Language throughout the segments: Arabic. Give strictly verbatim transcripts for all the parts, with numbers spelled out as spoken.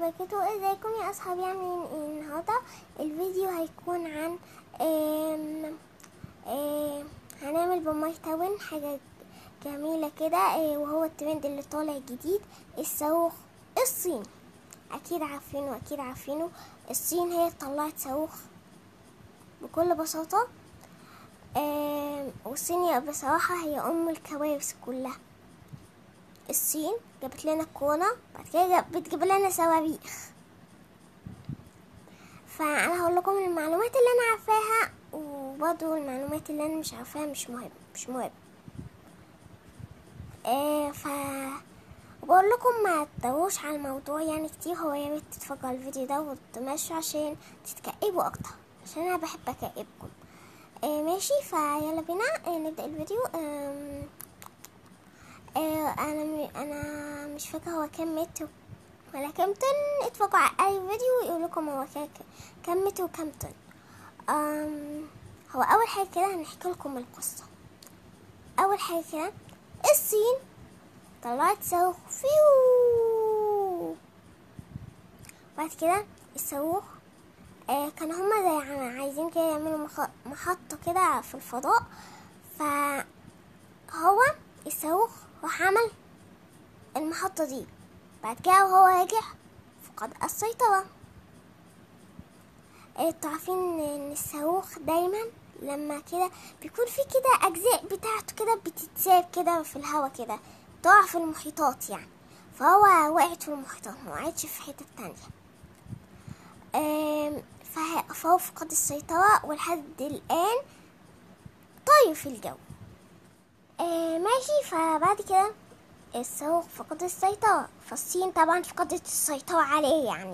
وبركاته. ازيكم يا اصحابي، عاملين ايه؟ النهارده الفيديو هيكون عن آم آم هنعمل بماي تاون حاجه جميله كده، وهو الترند اللي طالع جديد، الصاروخ الصيني. اكيد عارفينه اكيد عارفينه الصين هي طلعت صاروخ بكل بساطه. والصين بصراحه هي ام الكوارث كلها. الصين جابت لنا كورونا، بعد كده بتجيب لنا صواريخ. فانا هقول لكم المعلومات اللي انا عارفاها، وبرضه المعلومات اللي انا مش عارفاها مش مهم مش مهم آه ف بقول لكم ما تدوروش على الموضوع يعني كتير. هو يا ريت تتفرجوا على الفيديو ده وتمشوا عشان تتكئبوا اكتر، عشان انا بحب اكئبكم. آه ماشي، فيلا بينا آه نبدا الفيديو. آه آه انا م... انا مش فاكره هو كام متر ولا كام طن. اتفرجوا على اي فيديو يقول لكم هو كام متر وكام طن. أم هو اول حاجه كده هنحكي لكم القصه. اول حاجه كده الصين طلعت صاروخ فيو. بعد كده الصاروخ آه كان هما زي عايزين كده يعملوا مخ... محطه كده في الفضاء. فهو الصاروخ راح عمل المحطه دي. بعد كده وهو راجع فقد السيطره. انتوا عارفين ان الصاروخ دايما لما كده بيكون في كده اجزاء بتاعته كده بتتساب كده في الهواء كده، تقع في المحيطات يعني. فهو وقعت في المحيطات، ما وقعتش في حتة تانية. فهو فقد السيطرة ولحد الآن طاير في الجو. ماشي، فبعد كده الصاروخ فقد السيطرة، فالصين طبعا فقدت السيطرة عليه يعني.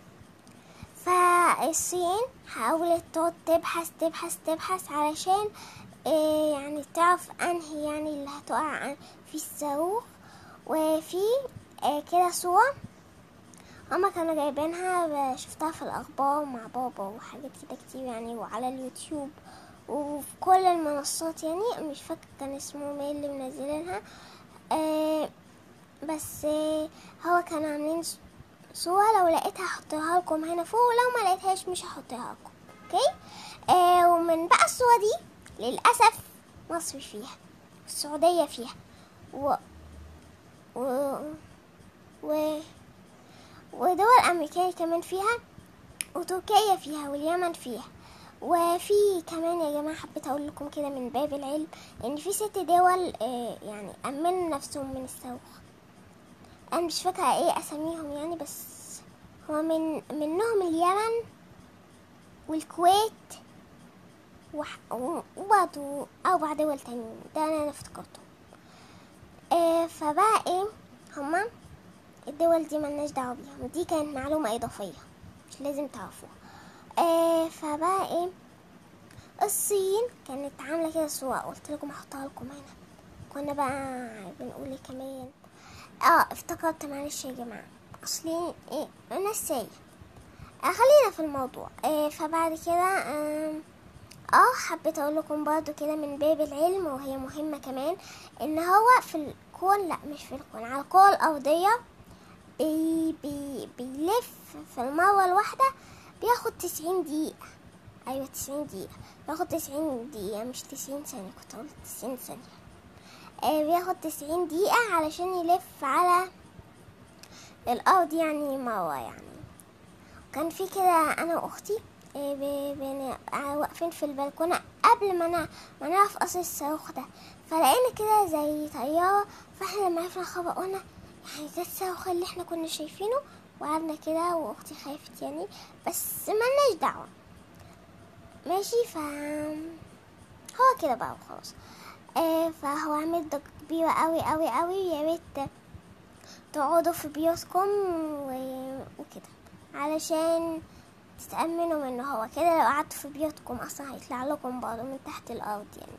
فالصين حاولت تقعد تبحث تبحث تبحث علشان إيه يعني تعرف انهي يعني اللي هتقع في الصاروخ. وفي إيه كده صورة هما كانوا جايبينها، شفتها في الاخبار مع بابا وحاجات كده كتير يعني، وعلى اليوتيوب وفي كل المنصات يعني. مش فاكر كان اسمه مين اللي منزلينها. إيه بس إيه هو كانوا عاملين صورة، لو لقيتها هحطها لكم هنا فوق، ولو ما لقيتهاش مش هحطها لكم. اوكي. آه ومن بقى الصورة دي للأسف مصر فيها، السعودية فيها، و و و ودول أمريكية كمان فيها، وتركيا فيها، واليمن فيها. وفي كمان يا جماعة حبيت أقول لكم كده من باب العلم إن في ست دول آه يعني أمنوا نفسهم من الصاروخ. أنا مش فاكرة إيه أساميهم يعني، بس هو من منهم اليمن والكويت وبعض أربع دول تانيين، ده أنا افتكرته. آه فبقى إيه هما الدول دي ملناش دعوة بيها، دي كانت معلومة إضافية مش لازم تعرفوها. آه فبقى إيه الصين كانت عاملة كده صورة، قلت لكم هحطها لكم هنا. كنا بقى بنقول إيه كمان. اه افتكرت، معلش يا جماعة، أصلي إيه أنا نساية. خلينا في الموضوع. آه فبعد كده اه, آه حبيت اقول لكم برضو كده من باب العلم، وهي مهمة كمان، ان هو في الكون، لا مش في الكون، على الكرة الارضية بي بي بيلف في المرة الواحدة بياخد تسعين دقيقة. ايوه تسعين دقيقة، بياخد تسعين دقيقة مش تسعين ثانية، كنت قلت تسعين ثانية. آه بياخد تسعين دقيقة علشان يلف على الارض يعني مرة يعني. كان في كده انا واختي واقفين في البلكونه قبل ما انا ما نعرف اصل الصاروخ ده، فلقينا كده زي طياره. فاحنا لما عرفنا الخبر قلنا يعني ده الصاروخ اللي احنا كنا شايفينه، وقعدنا كده واختي خافت يعني، بس ملناش دعوه. ماشي، ف هو كده بقى وخلاص. آه فهو عامل ضجه كبيره قوي قوي قوي. يا ريت تقعدوا في بيوتكم وكده علشان تتأمنوا منه. هو كده لو قعدتوا في بيوتكم اصلا هيطلع لكم برضه من تحت الارض يعني.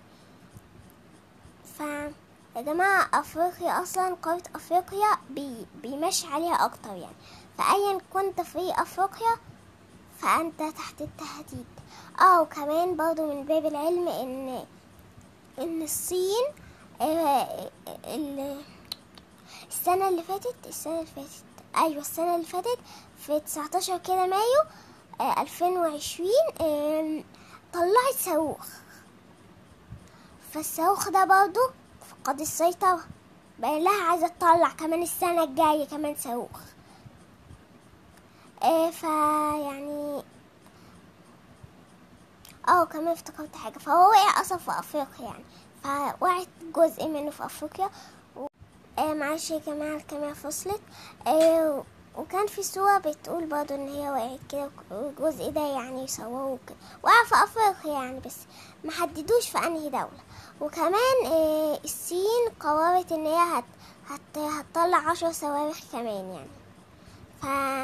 ف يا جماعة افريقيا اصلا، قارة افريقيا بي... بيمشي عليها اكتر يعني، فايا كنت في افريقيا فانت تحت التهديد. اه وكمان برضه من باب العلم ان ان الصين آه ال... السنة اللي فاتت السنة اللي فاتت ايوه السنه اللي فاتت في تسعتاشر كده مايو آه ألفين وعشرين آه طلعت صاروخ، فالصاروخ ده برضو فقد السيطره، بقى لها عايزه تطلع كمان السنه الجايه كمان صاروخ. آه فيعني اه كمان افتكرت حاجه، فهو وقع اصلا في افريقيا يعني، فوقعت جزء منه في افريقيا. آه معلش يا جماعة الكاميرا فصلت. آه وكان في صورة بتقول برضه ان هي وقعت كده، والجزء ده يعني صوروه كده وقع في افريقيا يعني، بس محددوش في انهي دولة. وكمان آه الصين قررت ان هي هت هت هتطلع عشر صواريخ كمان يعني. ف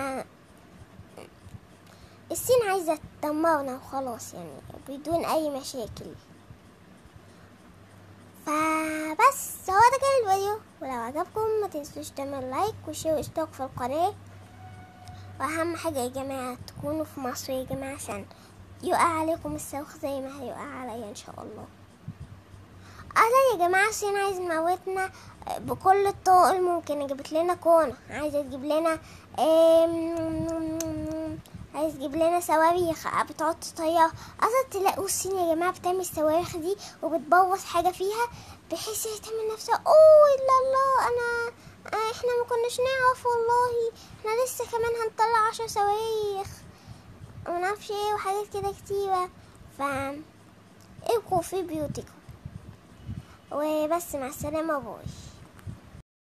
الصين عايزة تدمرنا وخلاص يعني بدون اي مشاكل. فبس هو ده كان الفيديو، ولو عجبكم ما تنسوش تعملوا لايك وشير واشتراك في القناة. واهم حاجة يا جماعة تكونوا في مصر يا جماعة، عشان يقع عليكم الصاروخ زي ما هيقع عليا ان شاء الله. اهلا يا جماعة، الصين عايز تموتنا بكل الطرق الممكنة. جابت لنا كورونا، عايزة تجيب لنا عايز تجيب لنا صواريخ بتقعد تطير. اصلا تلاقوا الصين يا جماعة بتعمل الصواريخ دي وبتبوظ حاجة فيها بحيث هي تعمل نفسها اوه الا الله انا آه احنا ما كناش نعرف والله، احنا لسه كمان هنطلع عشر صواريخ ونعرفش ايه وحاجات كده كتيرة. ف ابقوا في بيوتكم وبس، مع السلامة، باي.